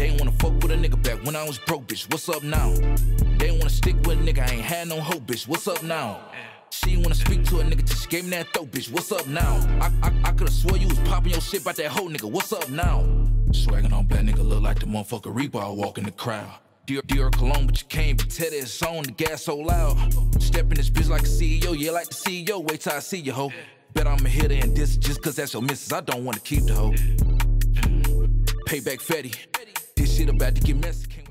They ain't wanna fuck with a nigga back when I was broke, bitch. What's up now? They ain't wanna stick with a nigga, I ain't had no hope, bitch. What's up now? She ain't wanna speak to a nigga till she gave me that throat, bitch. What's up now? I could've swore you was popping your shit about that whole nigga. What's up now? Swaggin' on black nigga look like the motherfucker Reaper I walk in the crowd. Dior Cologne, but you can't be Teddy, it's on, the gas so loud. Step in this bitch like a CEO, yeah, like the CEO, wait till I see you, ho. Bet I'ma hit her and this just cause that's your missus, I don't wanna keep the hoe. Payback Fetty, this shit about to get messy.